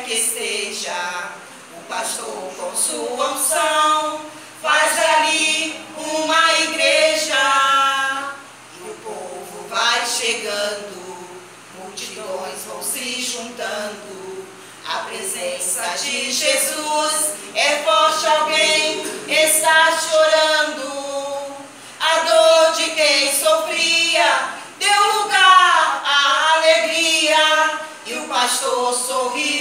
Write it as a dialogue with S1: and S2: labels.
S1: quer que esteja, o pastor com sua unção faz ali uma igreja. E o povo vai chegando, multidões vão se juntando. A presença de Jesus é forte, alguém está chorando. A dor de quem sofria deu lugar à alegria, e o pastor sorri